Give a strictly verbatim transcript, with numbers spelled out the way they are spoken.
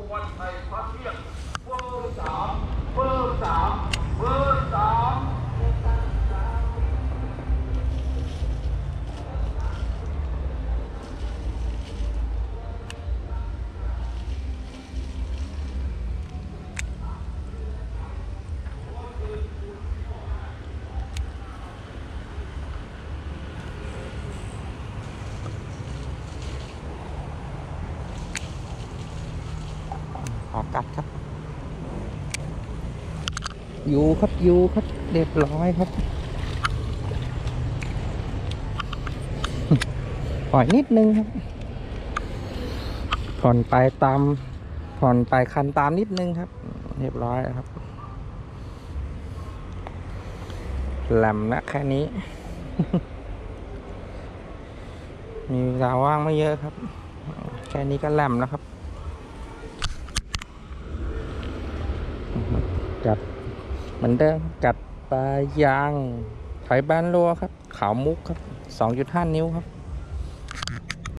วันไทยพักเรียกเบอร์สามเบอร์สามเบอร์สามขอกัดครับอยู่ครับอยู่ครับเรียบร้อยครับปล่อยนิดนึงครับผ่อนไปตามผ่อนไปคันตามนิดนึงครับเรียบร้อยครับแหลมนะแค่นี้ มีเวลาว่างไม่เยอะครับแค่นี้ก็แหลมแล้วครับกัดเหมือนเดิมกัดปลายางไถแบนรัวครับขาวมุกครับ สองจุดห้า นิ้วครับ